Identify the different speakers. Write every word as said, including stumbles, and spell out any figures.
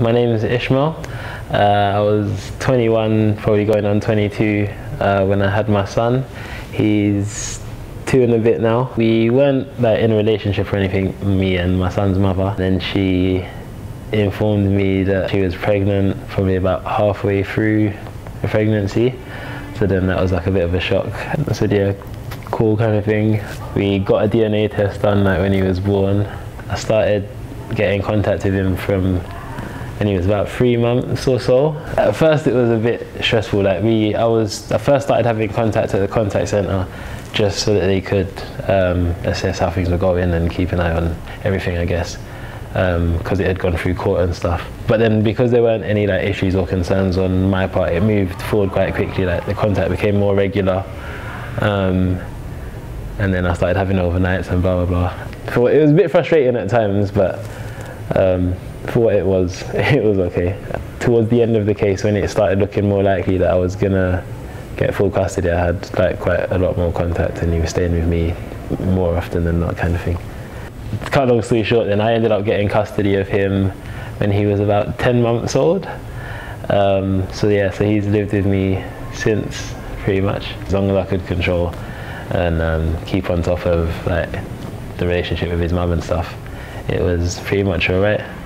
Speaker 1: my name is Ismail. Uh, I was twenty-one, probably going on twenty-two uh, when I had my son. He's two and a bit now. We weren't like in a relationship or anything, me and my son's mother. Then she informed me that she was pregnant, probably about halfway through the pregnancy. So then that was like a bit of a shock. I said, yeah, cool kind of thing. We got a D N A test done like when he was born. I started getting contact with him from when he was about three months or so. At first it was a bit stressful. Like we, I was, I first started having contact at the contact centre just so that they could um, assess how things were going and keep an eye on everything, I guess, because um, it had gone through court and stuff. But then because there weren't any like issues or concerns on my part, it moved forward quite quickly. Like the contact became more regular. Um, and then I started having overnights and blah, blah, blah. For, it was a bit frustrating at times, but um, for what it was, it was okay. Towards the end of the case, when it started looking more likely that I was gonna get full custody, I had like quite a lot more contact and he was staying with me more often than not, kind of thing. To cut a long story short, then I ended up getting custody of him when he was about ten months old. Um, so yeah, so he's lived with me since, pretty much, as long as I could control and um, keep on top of like the relationship with his mum and stuff. It was pretty much alright.